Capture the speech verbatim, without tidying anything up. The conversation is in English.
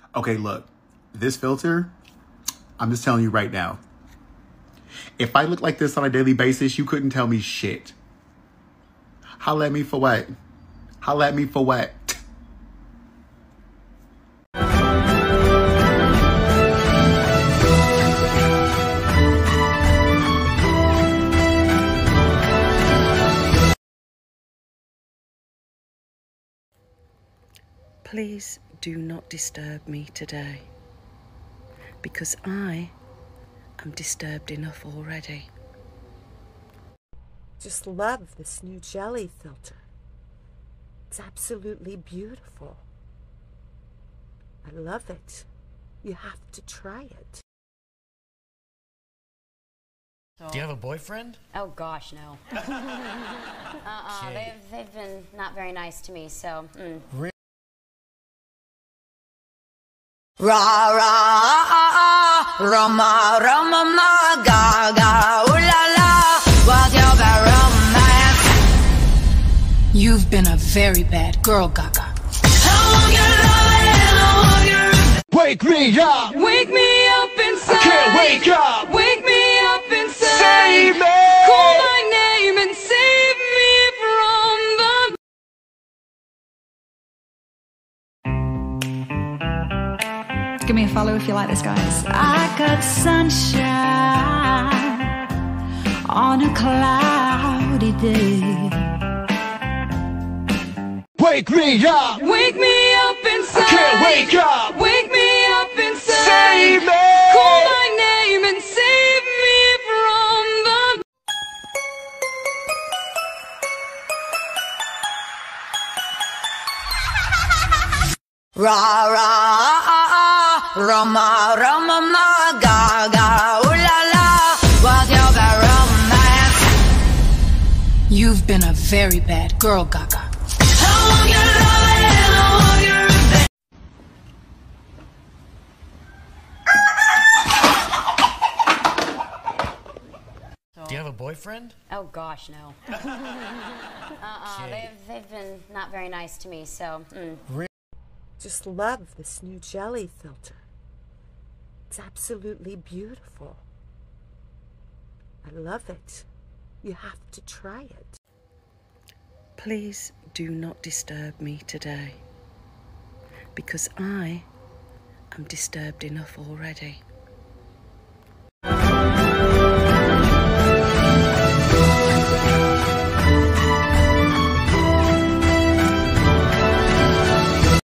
Okay, look, this filter, I'm just telling you right now. If I look like this on a daily basis, you couldn't tell me shit. Holla at me for what? Holla at me for what? Please do not disturb me today, because I am disturbed enough already. Just love this new jelly filter. It's absolutely beautiful. I love it. You have to try it. Do you have a boyfriend? Oh gosh, no. uh-uh, they've, they've been not very nice to me, so... Mm. Really? Ra ra Roma Roma ma ga ga ooh la la, what's your bad romance? You've been a very bad girl, Gaga. Wake me up! Wake me up inside. I can't wake up! Wake me up inside. Save me! Call my name and save me from the... Give me a follow if you like this, guys. I got sunshine on a cloudy day. Wake me up! Wake me up inside. I can't wake up! Wake me up inside. Save me! Call my name and save me from the... Ra ra Roma Roma ma ga ga ooh la la, what's your bad romance? You've been a very bad girl, Gaga. Do you have a boyfriend? Oh gosh, no. uh-uh, they've, they've been not very nice to me, so... Mm. Really? Just love this new jelly filter. It's absolutely beautiful. I love it. You have to try it. Please do not disturb me today, because I am disturbed enough already.